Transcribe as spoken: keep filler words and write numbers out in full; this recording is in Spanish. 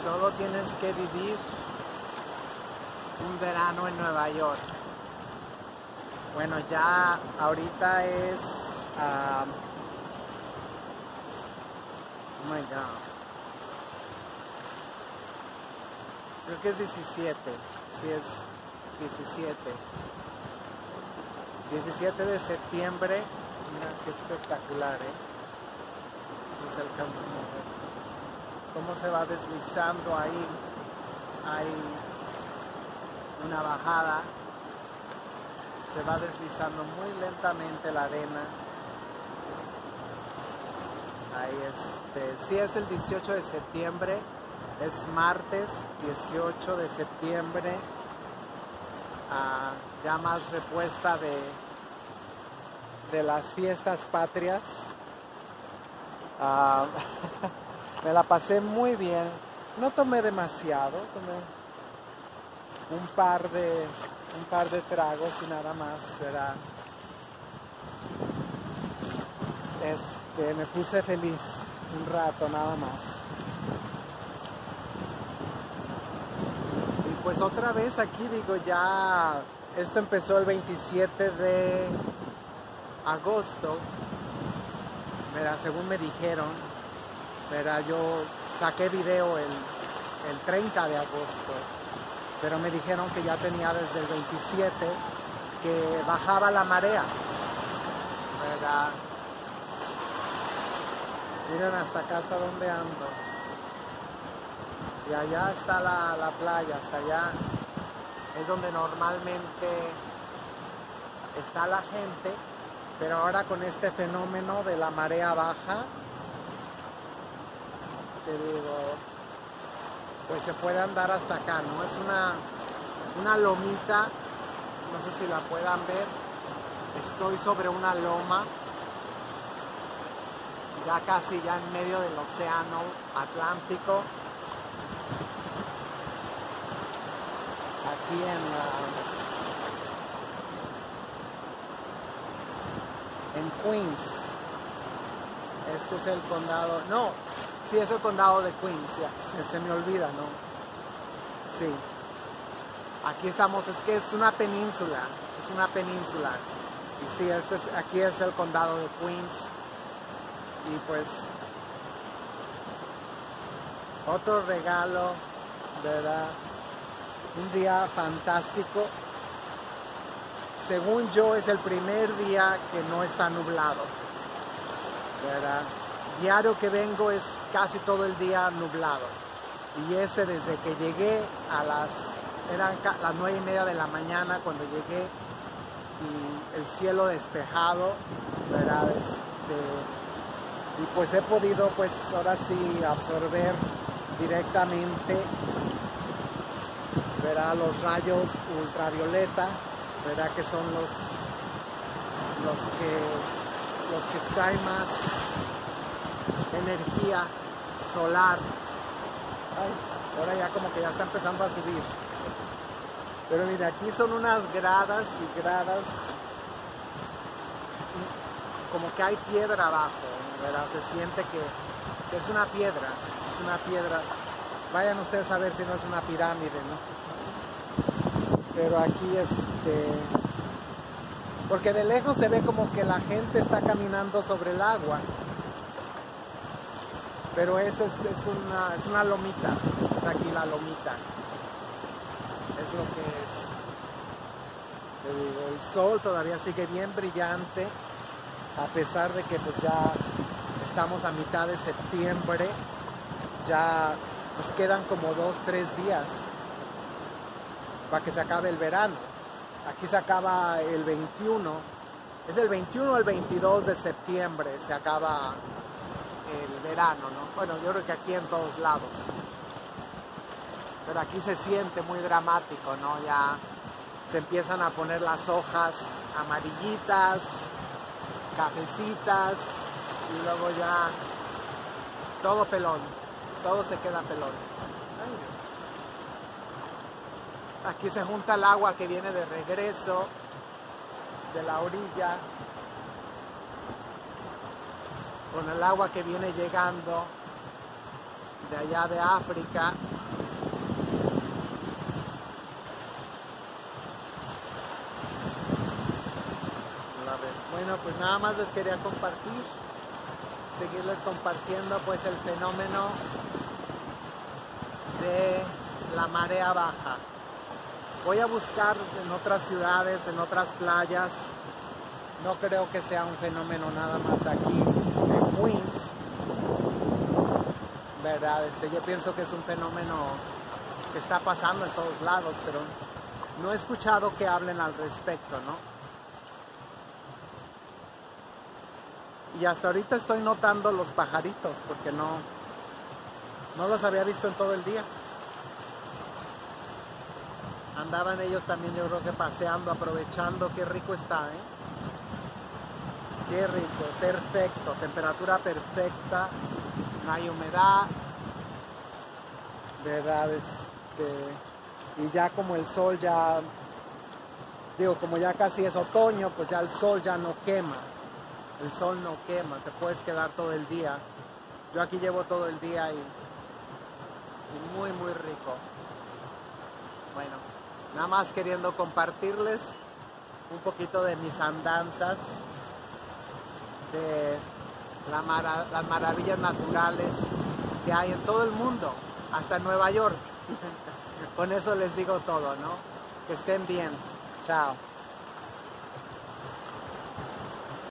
solo tienes que vivir un verano en Nueva York. Bueno, ya ahorita es... Uh, oh my God. Creo que es diecisiete. Sí, es diecisiete. diecisiete de septiembre. Mira qué espectacular, ¿eh? No se alcanza a mover. Cómo se va deslizando ahí. Hay una bajada. Se va deslizando muy lentamente la arena. Ahí este, sí es el dieciocho de septiembre, es martes dieciocho de septiembre, ah, ya más repuesta de, de las fiestas patrias. Ah, me la pasé muy bien, no tomé demasiado, tomé un par de, un par de tragos y nada más, era... Este, me puse feliz un rato nada más. Y pues otra vez aquí digo, ya esto empezó el veintisiete de agosto. Mira, según me dijeron, mira, yo saqué video el, el treinta de agosto, pero me dijeron que ya tenía desde el veintisiete que bajaba la marea, ¿verdad? Miren hasta acá, hasta donde ando. Y allá está la, la playa, hasta allá es donde normalmente está la gente, pero ahora con este fenómeno de la marea baja, te digo, pues se puede andar hasta acá, ¿no? Es una, una lomita, no sé si la puedan ver, estoy sobre una loma, ya casi ya en medio del océano Atlántico, aquí en, uh, en Queens. Este es el condado, no, sí es el condado de Queens, ya, se, se me olvida, ¿no? Sí, aquí estamos, es que es una península, es una península, y sí, este es, aquí es el condado de Queens. Y pues otro regalo, ¿verdad? Un día fantástico. Según yo es el primer día que no está nublado, ¿verdad? Diario que vengo es casi todo el día nublado. Y este desde que llegué a las, eran las nueve y media de la mañana cuando llegué y el cielo despejado, ¿verdad? Este, y pues he podido pues ahora sí absorber directamente, verá, los rayos ultravioleta, verá, que son los los que los que traen más energía solar. Ay, ahora ya como que ya está empezando a subir, pero mira, aquí son unas gradas y gradas, como que hay piedra abajo, ¿verdad? Se siente que, que es una piedra, es una piedra. Vayan ustedes a ver si no es una pirámide, ¿no? Pero aquí este, porque de lejos se ve como que la gente está caminando sobre el agua, pero eso es, es una, es una lomita, es aquí la lomita, es lo que es. Te digo, el sol todavía sigue bien brillante, a pesar de que pues ya estamos a mitad de septiembre, ya nos quedan como dos, tres días para que se acabe el verano. Aquí se acaba el veintiuno, es el veintiuno o el veintidós de septiembre se acaba el verano, ¿no? Bueno, yo creo que aquí en todos lados, pero aquí se siente muy dramático, ¿no? Ya se empiezan a poner las hojas amarillitas, cafecitas, y luego ya todo pelón, todo se queda pelón. Aquí se junta el agua que viene de regreso de la orilla con el agua que viene llegando de allá de África. más les quería compartir, seguirles compartiendo pues el fenómeno de la marea baja. Voy a buscar en otras ciudades, en otras playas. No creo que sea un fenómeno nada más aquí en Queens, ¿verdad? Este, yo pienso que es un fenómeno que está pasando en todos lados, pero no he escuchado que hablen al respecto, ¿no? Y hasta ahorita estoy notando los pajaritos, porque no, no los había visto en todo el día. Andaban ellos también, yo creo que paseando, aprovechando. Qué rico está, ¿eh? Qué rico, perfecto, temperatura perfecta, no hay humedad, ¿verdad? Este, y ya como el sol ya, digo, como ya casi es otoño, pues ya el sol ya no quema, el sol no quema, te puedes quedar todo el día. Yo aquí llevo todo el día y, y muy, muy rico. Bueno, nada más queriendo compartirles un poquito de mis andanzas, de la mara, las maravillas naturales que hay en todo el mundo, hasta en Nueva York. Con eso les digo todo, ¿no? Que estén bien. Chao.